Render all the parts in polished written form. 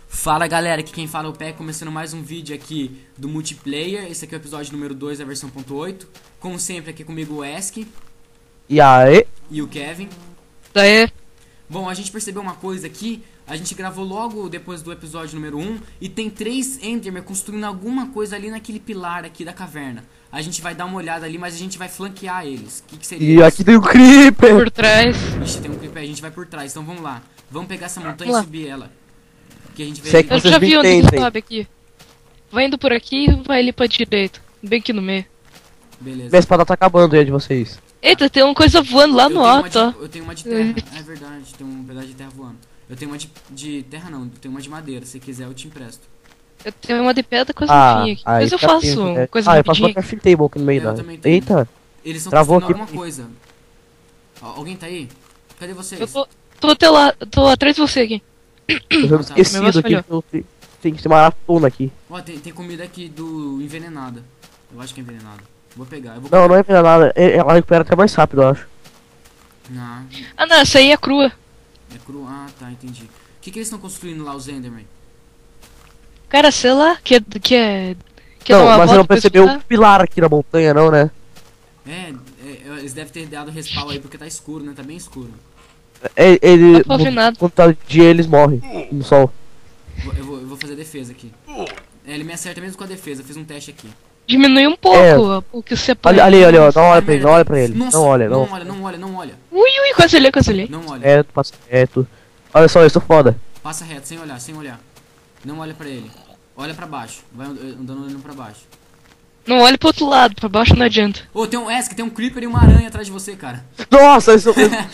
Fala galera, aqui quem fala é o Pé, começando mais um vídeo aqui do multiplayer. Esse aqui é o episódio número 2 da versão 1.8. Como sempre, aqui comigo o Esk E aí? e o Kevin. Daí, Bom, a gente percebeu uma coisa aqui. A gente gravou logo depois do episódio número 1 e tem 3 Enderman construindo alguma coisa ali naquele pilar aqui da caverna. A gente vai dar uma olhada ali, mas a gente vai flanquear eles. O que seria E isso? aqui tem um creeper! por trás. Ixi, tem um creeper, a gente vai por trás, então vamos lá. Vamos pegar essa montanha e Vamos lá. subir ela. Que a gente vê Sei ali. que Eu vocês já me vi onde entendem. que sobe aqui. Vai indo por aqui e vai ali pra direita. Bem aqui no meio. Beleza. Minha espada tá acabando aí de vocês. Eita, tem uma coisa voando lá Eu no tenho uma alto, ó. eu tenho uma de terra, é verdade, tem um pedaço de terra voando. Eu tenho uma de terra não, eu tenho uma de madeira, se quiser eu te empresto. Eu tenho uma de pedra com as luvinhas aqui. aí Mas eu fica faço tenso, né? coisa Ah, eu faço uma rapidinha. crafting table aqui no meio Eu da... também tenho. Eita! Eles estão Travou construindo aqui. alguma coisa. Alguém tá aí? Cadê vocês? Eu tô até lá, tô atrás de você aqui. Eu tá. esquecido Meu aqui que eu tenho que ser maratona aqui. Ó, tem comida aqui do envenenada. Eu acho que é envenenada. Vou pegar, eu vou Não, não é pra nada. Ela recupera até mais rápido, eu acho. Ah, Ah não, essa aí é crua. é cru. Ah, tá, entendi. O que eles estão construindo lá, os Enderman? Cara, sei lá, quer dar Não, uma mas volta você não pra percebeu estudar? o pilar aqui na montanha, não, né? Eles devem ter dado respawn aí porque tá escuro, né? Tá bem escuro. Ele... Não tô ouvindo nada. Quando tá de dia, eles morrem no sol. Eu vou fazer defesa aqui. Ele me acerta mesmo com a defesa, eu fiz um teste aqui. Diminui um pouco o que você põe. Ali, ó. Não olha Ai, pra ele, merda, não olha pra ele. Nossa, Não olha, não. não olha. Ui, quase olhei. Não olha. Passa reto. Olha só, eu sou foda. Passa reto, sem olhar. Não olha pra ele. Olha pra baixo. Vai andando olhando pra baixo. Não olhe pro outro lado, pra baixo não adianta. Ô, tem um Esk, tem um Creeper e uma aranha atrás de você, cara. Nossa, eu sou...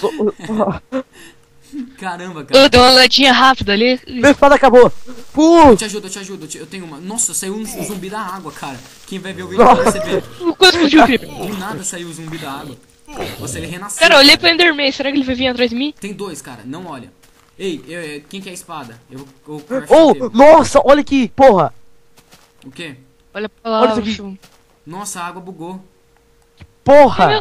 Caramba, cara. Eu dei uma olhadinha rápida ali. Minha espada acabou! Eu Putz! te ajudo. Eu tenho uma. Nossa, saiu um zumbi da água, cara. Quem vai ver o vídeo vai perceber. Quase fugiu o creeper. Do nada saiu o zumbi da água. Nossa, ele renasceu. Cara, eu olhei pro Enderman, será que ele vai vir atrás de mim? Tem dois, cara. Não olha. Ei, quem quer a espada? Eu Oh, nossa, olha aqui, porra! O quê? Olha pra lá, Olha isso aqui. chum. Nossa, a água bugou. Porra!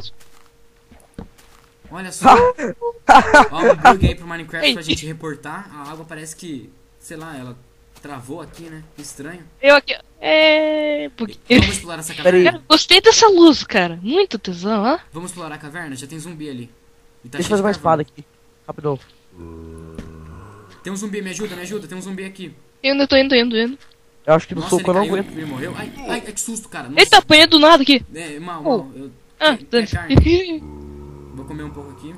Olha só. Ó, um bug aí pro Minecraft Ei. pra gente reportar. A água parece que, sei lá, ela travou aqui, né? Estranho. Eu aqui. Vamos explorar essa Pera aí. caverna? Cara, gostei dessa luz, cara. Muito tesão, ó. Vamos explorar a caverna? Já tem zumbi ali. E tá Deixa eu cheio fazer uma de carvão. espada aqui. Rapidão. Tem um zumbi, me ajuda. Tem um zumbi aqui. Eu ainda tô indo. Eu acho que no Nossa, soco eu não caiu, aguento. ele morreu. Ai, que susto, cara. Nossa. Ele tá apanhando do nada aqui. É, mal. Ah, Quer dane-se. carne? Vou comer um pouco aqui.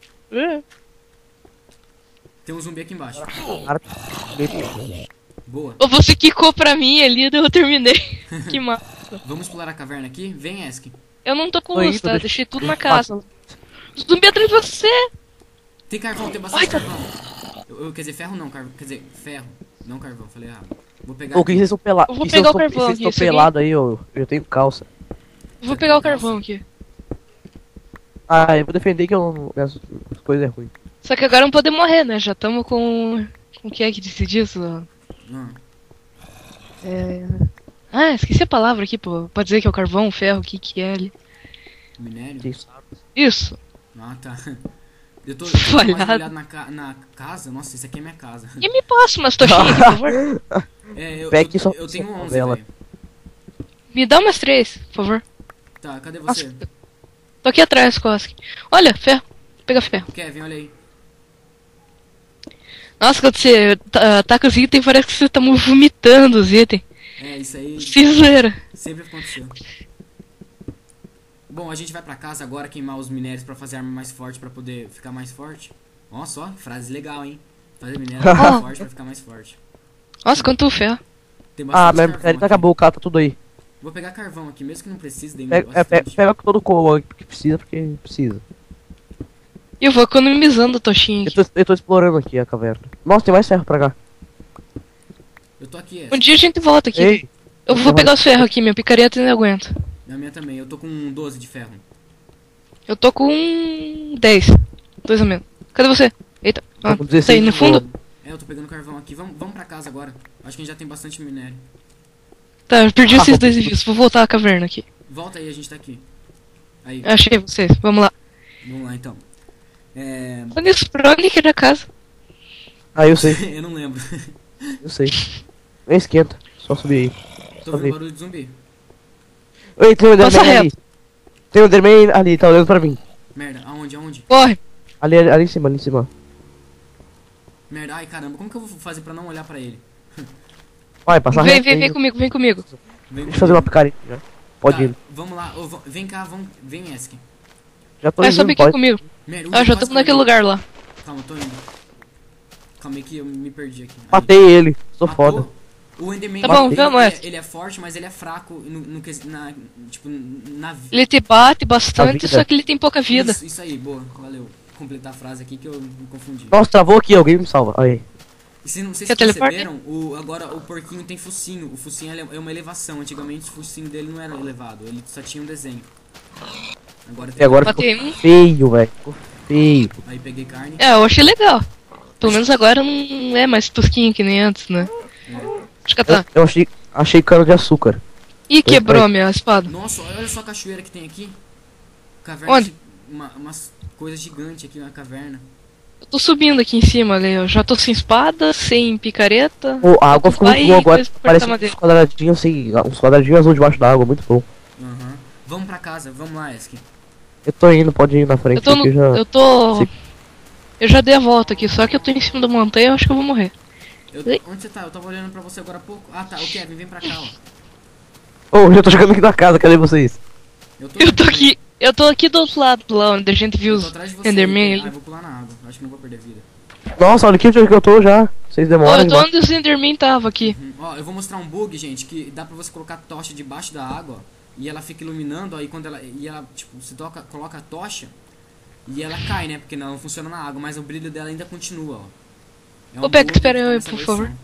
Tem um zumbi aqui embaixo. Cara, Boa. Ô, você quicou pra mim ali, daí eu terminei. Que massa. Vamos explorar a caverna aqui? Vem, Esk. Eu não tô com Tô luz, indo, tá? deixa- Deixei tudo na casa. Zumbi atrás de você. Tem carvão, tem bastante carvão. Quer dizer, ferro não, carvão. Quer dizer, ferro. Não carvão, falei errado. Vou pegar. o que vocês estão pelados? Eu vou pegar o carvão Vocês aqui, estão isso aqui. pelados aí, eu tenho calça. Vou pegar o carvão aqui. Ah, eu vou defender que minhas coisas é ruim. Só que agora não podemos morrer, né? Já tamo com. Com o que é que disse disso? Ah, Ah, esqueci a palavra aqui, pô. Pode dizer que é o carvão, o ferro, o que é ali. minério? Quem sabe? Isso. Ah, tá. Eu tô mais Falhado. olhado na casa. Nossa, isso aqui é minha casa. E me passa umas tochinhas aqui, por favor. Pegue só- eu tenho só 11, vela. velho. Me dá umas 3, por favor. Tá, cadê você? Nossa. Tô aqui atrás, Koski. Olha, ferro. Pega ferro. Kevin, olha aí. Nossa, quando você ataca os itens, parece que você tá vomitando os itens. É, isso aí Ciseira. sempre aconteceu. Bom, a gente vai pra casa agora queimar os minérios pra fazer arma mais forte, pra poder ficar mais forte. Nossa, ó, frase legal, hein? Fazer minério mais forte pra ficar mais forte. Nossa, quanto ferro. Tem Ah, bastante minha carvão micaria aqui. acabou, cata tudo aí. Vou pegar carvão aqui, mesmo que não precise, daí Pega todo o que precisa, porque precisa. E eu vou economizando a tochinha aqui. Eu tô explorando aqui a caverna. Nossa, tem mais ferro pra cá. Eu tô aqui, Um dia a gente volta aqui. Ei, Eu vou pegar os ferros aqui, minha picareta ainda aguenta. a minha também, eu tô com 12 de ferro. Eu tô com 10. 2 a menos. Cadê você? Eita. Ah, com tá aí 16 no de fundo? boa. É, eu tô pegando carvão aqui. Vamos pra casa agora. Acho que a gente já tem bastante minério. Tá, eu perdi esses dois envios. Vou voltar à caverna aqui. Volta aí, a gente tá aqui. Aí, Achei vocês. Vamos lá. vamos lá então. Olha isso, pra onde que era a casa? Ah, eu sei. Eu não lembro. Eu sei. Nem esquenta. Só subir aí. Tô Só vendo ver. barulho de zumbi. Oi, tem um Passa Enderman ali. reto. Tem um Enderman ali, tá olhando pra mim. Merda, aonde, aonde? Corre. Ali em cima, ali em cima. Merda, ai caramba, como que eu vou fazer pra não olhar pra ele? Vai, passa Vem, reto. vem, aí. vem comigo, vem comigo. Vem Deixa eu fazer uma picareta já. Pode Tá, ir. vamos lá, ô, vem cá, vem Esk. Já tô Vai indo, subir aqui pode. comigo. Merda, Ah, já quase tô naquele caiu. lugar lá. Calma, eu tô indo. Calma aí que eu me perdi aqui. Aí. Matei ele. Sou Matou? foda. O Enderman, Tá bom, ele, vamos, ele, Esk. ele é forte, mas ele é fraco tipo, na vida. Ele te bate A bastante, vida. só que ele tem pouca vida. Isso aí, boa, valeu. Completar a frase aqui que eu me confundi. Nossa, travou aqui, alguém me salva. Aí. E se não sei Quer se teleporte? perceberam, agora o porquinho tem focinho. O focinho é uma elevação. Antigamente o focinho dele não era elevado, ele só tinha um desenho. Agora E tem. agora Matei ficou um. feio, velho. Ficou feio. Aí peguei carne. É, eu achei legal. Pelo menos agora não é mais tosquinho que nem antes, né? Acho que tá. Eu achei cano de açúcar. Ih, quebrou a minha espada. Nossa, olha só a cachoeira que tem aqui. Caverna. Onde? Umas coisas gigantes aqui na caverna. Eu tô subindo aqui em cima, ali. Eu já tô sem espada, sem picareta. Pô, a água ficou muito Vai, boa agora. coisa pra Parece cortar madeira. uns quadradinhos assim, uns quadradinhos azul debaixo da água, muito bom. Aham. Vamos pra casa, vamos lá, Esk. Eu tô indo, pode ir na frente. Eu tô no. aqui já... Eu tô. Sim. Eu já dei a volta aqui, só que eu tô em cima da montanha, eu acho que eu vou morrer. Oi. Onde você tá? Eu tava olhando pra você agora há pouco. Ah tá, o Kevin, vem pra cá, ó. Ô, já tô chegando aqui na casa, cadê vocês? Eu tô aqui. Eu tô aqui do outro lado, lá onde a gente viu Eu tô os atrás de você. Enderman Ah, ali. eu vou pular na água. Acho que não vou perder vida. Nossa, olha aqui onde eu tô já. Vocês Ó, demoram. eu tô demais. onde os Enderman tava aqui. Ó, eu vou mostrar um bug, gente, que dá pra você colocar tocha debaixo da água, ó, e ela fica iluminando, aí quando ela, tipo, você coloca a tocha, e ela cai, né, porque não funciona na água, mas o brilho dela ainda continua, ó. É Ô, Beck, bug espera que tá aí, nessa por versão. favor.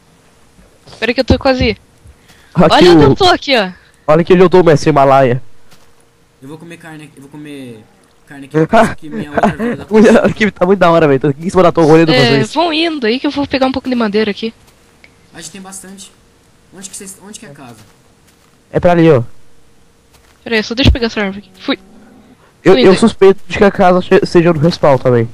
Espera que eu tô quase aí. Aqui Olha onde o... eu tô aqui, ó. Olha aqui onde eu tô, mestre Himalaia. Eu vou comer carne aqui, eu vou comer carne aqui, porque isso aqui é minha outra vida da Aqui tá muito da hora, velho. Tô aqui em cima da torre olhando É, vocês. vão indo aí que eu vou pegar um pouco de madeira aqui. A gente tem bastante. Onde que é a casa? É pra ali, ó. Pera aí, só deixa eu pegar essa árvore aqui. Fui. Eu Fui, né? suspeito de que a casa seja no respawn também.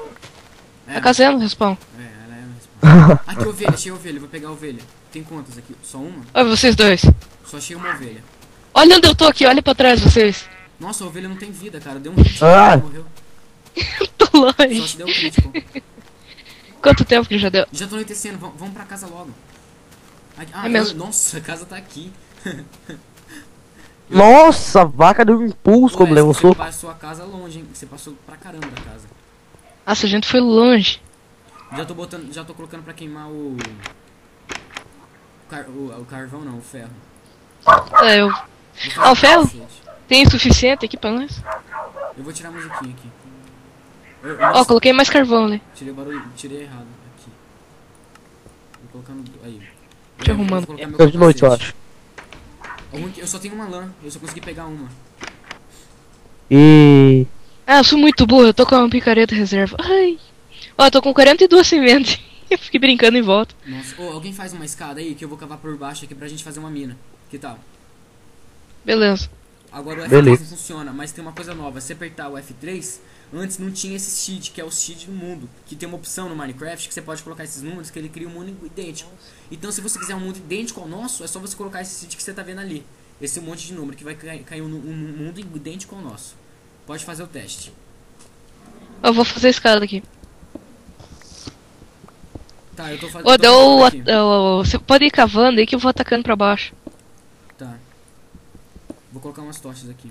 A casa é no respawn. Ela é no respawn. Aqui, ovelha, achei ovelha, vou pegar a ovelha. Tem quantas aqui? Só uma? Olha vocês dois. Só achei uma ovelha. Olha onde eu tô aqui, olha pra trás de vocês. Nossa, a ovelha não tem vida, cara. Deu um hit, Ah! morreu. Tô Só longe. se deu um crítico. Quanto tempo que já deu? Já tô anoitecendo, vamos pra casa logo. É mesmo. Nossa, a casa tá aqui. Nossa, a vaca deu um impulso como levou um Você soco. passou a casa longe, hein? Você passou pra caramba da casa. Nossa, a gente foi longe. Já tô colocando pra queimar o carvão não, o ferro. É, eu. Vou fazer Ah, o ferro? cacete. Tem suficiente aqui pra nós? Eu vou tirar a musiquinha aqui. Ó, coloquei mais carvão ali. Tirei o barulho, tirei errado aqui. Vou colocando aí. Te arrumando. Vou colocar meu Fica de noite, eu capacete. acho. Eu só tenho uma lã, eu só consegui pegar uma. E... Ah, eu sou muito burro, eu tô com uma picareta reserva. Ai. Ó, eu tô com 42 sementes. Eu fiquei brincando em volta. Nossa, alguém faz uma escada aí que eu vou cavar por baixo aqui pra gente fazer uma mina. Que tal? Beleza. Agora o F3 Beleza. não funciona, mas tem uma coisa nova. Se apertar o F3, antes não tinha esse cheat, que é o cheat do mundo. Que tem uma opção no Minecraft que você pode colocar esses números que ele cria um mundo idêntico. Então se você quiser um mundo idêntico ao nosso, é só você colocar esse cheat que você tá vendo ali. Esse monte de número que vai cair um mundo idêntico ao nosso. Pode fazer o teste. Eu vou fazer a escada aqui. Tá, eu tô fazendo. Ô, deu. Você pode ir cavando aí que eu vou atacando pra baixo. Tá. Vou colocar umas tochas aqui.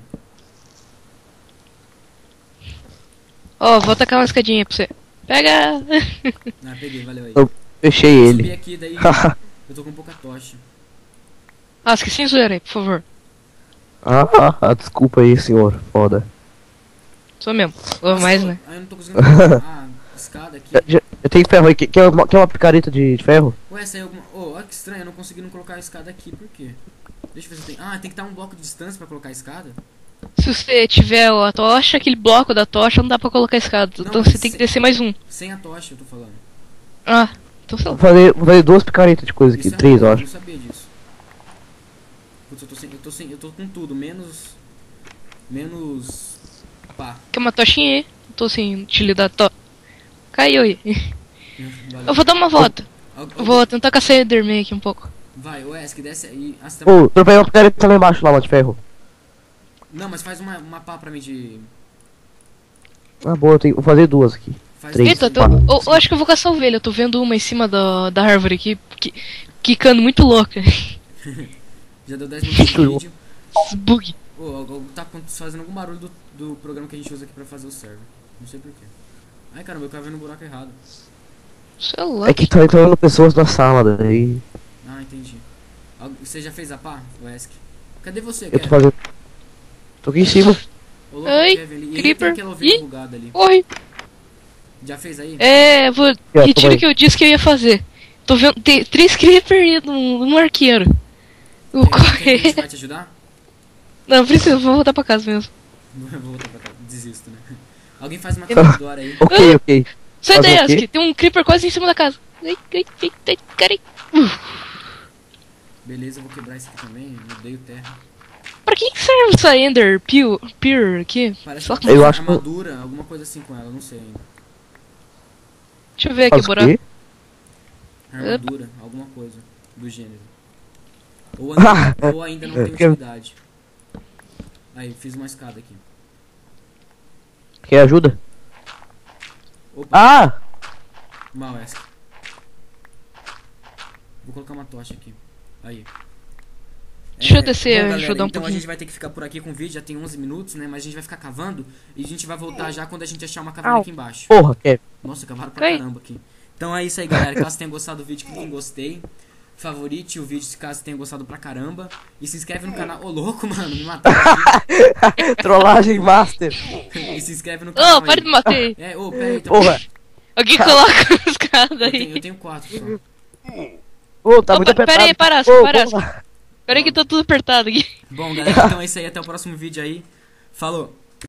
Ó, vou atacar uma escadinha aí pra você. Pega! Ah, peguei, valeu aí. Eu fechei Eu subi ele. aqui, daí eu tô com pouca tocha. Ah, esqueci de zoeira aí, por favor. Desculpa aí, senhor. Foda. Sou mesmo. Ou mais, né? Ah, eu não tô conseguindo colocar escada aqui. Eu tenho ferro aí. Quer uma picareta de ferro? Ué, saiu alguma... Oh, olha que estranho, eu não consegui não colocar a escada aqui, por quê? Deixa eu ver se tem... Ah, tem que estar um bloco de distância pra colocar a escada? Se você tiver a tocha, aquele bloco da tocha não dá pra colocar a escada. Não, Então mas você tem que descer mais um. Sem a tocha, eu tô falando. Ah, então sei lá. Vou fazer 2 picaretas de coisa aqui. Isso é 3, novo, eu eu acho. não sabia disso. Putz, eu tô com tudo, menos... Pá. Quer uma tochinha aí? Tô sem utilidade. Caiu aí. Valeu. Eu vou dar uma volta. Vou tentar caçar Enderman aqui um pouco. Vai, o Esk, desce aí. Ah, você Ô, tropei uma picareta lá embaixo, lá, mano, de ferro. Não, mas faz uma pá pra mim de... Ah, boa, vou fazer duas aqui. Faz Três. Eita, eu acho que eu vou caçar ovelha. Eu tô vendo uma em cima da árvore aqui, quicando muito louca. Já deu 10 minutos de vídeo. Bug. Ô, tá fazendo algum barulho do programa que a gente usa aqui pra fazer o server. Não sei porquê. Ai, caramba, eu tava vendo o buraco errado. Sei lá. É que tá entrando pessoas na sala, daí... Ah, entendi. Você já fez a pá, o Esk? Cadê você, Eu tô Kevin? fazendo... Tô aqui em cima. Ô, louco, Ai, Kevin, ele tem creeper. aquela ovelha Ih. bugada ali. Corre. Já fez aí? Vou... Retiro o que eu disse que eu ia fazer. Tô vendo... Tem 3 creeper e um arqueiro. Eu vou Quer que a correr. gente vai te ajudar? Não, preciso, vou voltar pra casa mesmo. Vou voltar pra cá, desisto, né? Alguém faz uma trapdoor aí. Ok. Sai Fazer daí, o quê? Ask. Tem um creeper quase em cima da casa. Ai, cara. Beleza, eu vou quebrar esse aqui também. Eu odeio terra. Pra que serve essa Ender Peer aqui? Parece Só uma que- Eu acho que- armadura, alguma coisa assim com ela, não sei ainda. Deixa eu ver aqui, Faz o buraco. quê? Armadura, alguma coisa do gênero. Ah, Ou ainda não tem quero- utilidade. Aí, fiz uma escada aqui. Quer ajuda? Opa, Ah! mal essa. Vou colocar uma tocha aqui. Aí. Deixa eu descer, bom, galera, ajudar um então a pouquinho. gente vai ter que ficar por aqui com o vídeo, já tem 11 minutos, né? Mas a gente vai ficar cavando e a gente vai voltar já quando a gente achar uma caverna Au. aqui embaixo. Porra, Kevin. Nossa, cavaram pra Oi. caramba aqui. Então é isso aí, galera. Caso tenham gostado do vídeo, clique em gostei. Favorite o vídeo se caso tenham gostado pra caramba. E se inscreve no canal. Ô, louco, mano, me mataram aqui. Trollagem master. E se inscreve no canal. Ô, para aí. de me bater. Ô, pera aí, então. Porra. Alguém coloca os caras Eu aí. tenho 4 só. Ô, tá Ô, muito apertado. pera aí, Parasco, Ô, Parasco. porra. Pera aí que tá tudo apertado aqui. Bom, galera, então é isso aí. Até o próximo vídeo aí. Falou.